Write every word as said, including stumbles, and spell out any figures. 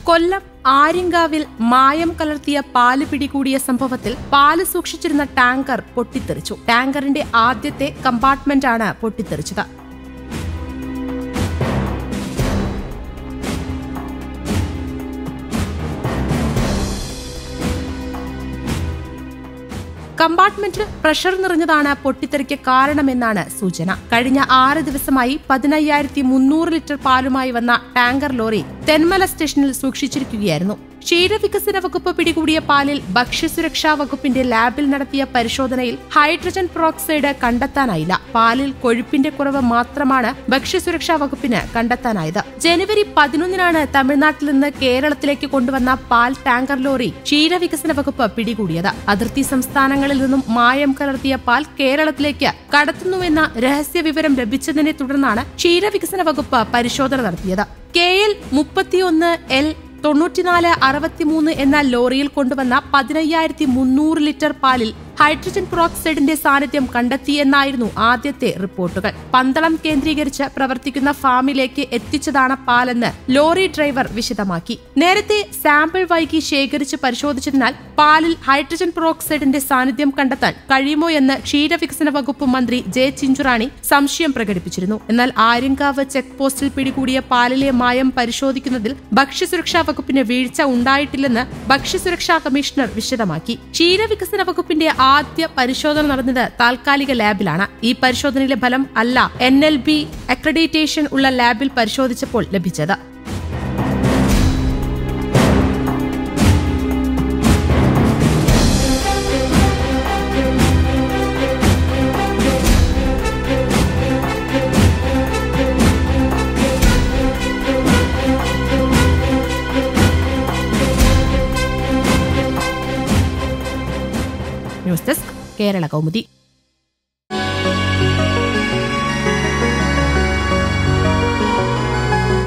കൊല്ലം ആര്യങ്കാവിൽ മായം കലർത്തിയ പാല് പിടികൂടിയ സംഭവത്തിൽ പാല് സൂക്ഷിച്ചിരുന്ന ടാങ്കർ പൊട്ടിത്തെറിച്ചു. ടാങ്കറിന്റെ ആദ്യത്തെ കമ്പാർട്ട്മെന്റാണ് പൊട്ടിത്തെറിച്ചത്. കമ്പാർട്ട്മെന്റിൽ പ്രഷർ നിറഞ്ഞതാണ് പൊട്ടിത്തെറിക്ക് കാരണമെന്നാണ് സൂചന. കഴിഞ്ഞ ആറ് ദിവസമായി പതിനയ്യായിരത്തി മുന്നൂറ് ലിറ്റർ പാലുമായി വന്ന ടാങ്കർ ലോറി തെന്മല സ്റ്റേഷനിൽ സൂക്ഷിച്ചിരിക്കുകയായിരുന്നു. ക്ഷീരവികസന വകുപ്പ് പിടികൂടിയ പാലിൽ ഭക്ഷ്യസുരക്ഷാ വകുപ്പിന്റെ ലാബിൽ നടത്തിയ പരിശോധനയിൽ ഹൈഡ്രജൻ പെറോക്സൈഡ് കണ്ടെത്താനായില്ല. പാലിൽ കൊഴുപ്പിന്റെ കുറവ് മാത്രമാണ് ഭക്ഷ്യസുരക്ഷാ വകുപ്പിന് കണ്ടെത്താനായത്. ജനുവരി പതിനൊന്നിനാണ് തമിഴ്നാട്ടിൽ നിന്ന് കേരളത്തിലേക്ക് കൊണ്ടുവന്ന പാൽ ടാങ്കർ ലോറി ക്ഷീരവികസന വകുപ്പ് പിടികൂടിയത്. അതിർത്തി സംസ്ഥാനങ്ങളിൽ നിന്നും മായം കലർത്തിയ പാൽ കേരളത്തിലേക്ക് കടത്തുന്നുവെന്ന രഹസ്യ വിവരം ലഭിച്ചതിനെ തുടർന്നാണ് ക്ഷീരവികസന വകുപ്പ് പരിശോധന നടത്തിയത്. കെ എൽ മുപ്പത്തിയൊന്ന് എൽ തൊണ്ണൂറ്റിനാല് അറുപത്തിമൂന്ന് എന്ന ലോറിയിൽ കൊണ്ടുവന്ന പതിനയ്യായിരത്തി മുന്നൂറ് ലിറ്റർ പാലിൽ ഹൈഡ്രജൻ പെറോക്സൈഡിന്റെ സാന്നിധ്യം കണ്ടെത്തിയെന്നായിരുന്നു ആദ്യത്തെ റിപ്പോർട്ടുകൾ. പന്തളം കേന്ദ്രീകരിച്ച് പ്രവർത്തിക്കുന്ന ഫാമിലേക്ക് എത്തിച്ചതാണ് പാലെന്ന് ലോറി ഡ്രൈവർ വിശദമാക്കി. നേരത്തെ സാമ്പിൾ വൈകി ശേഖരിച്ച് പരിശോധിച്ചതിനാൽ പാലിൽ ഹൈഡ്രജൻ പെറോക്സൈഡിന്റെ സാന്നിധ്യം കണ്ടെത്താൻ കഴിയുമോ എന്ന് ക്ഷീരവികസന വകുപ്പ് മന്ത്രി ജെ ചിഞ്ചുറാണി സംശയം പ്രകടിപ്പിച്ചിരുന്നു. എന്നാൽ ആര്യങ്കാവ് ചെക്ക് പോസ്റ്റിൽ പിടികൂടിയ പാലിലെ മായം പരിശോധിക്കുന്നതിൽ ഭക്ഷ്യസുരക്ഷാ വകുപ്പിന് വീഴ്ച ഉണ്ടായിട്ടില്ലെന്ന് ഭക്ഷ്യസുരക്ഷാ കമ്മീഷണർ വിശദമാക്കി. ക്ഷീരവികസന വകുപ്പിന്റെ ആദ്യ പരിശോധന നടന്നത് താൽക്കാലിക ലാബിലാണ്. ഈ പരിശോധനയിലെ ഫലം അല്ല എൻ എൽ ബി അക്രഡിറ്റേഷൻ ഉള്ള ലാബിൽ പരിശോധിച്ചപ്പോൾ ലഭിച്ചത്. News desk Kerala Kaumudi.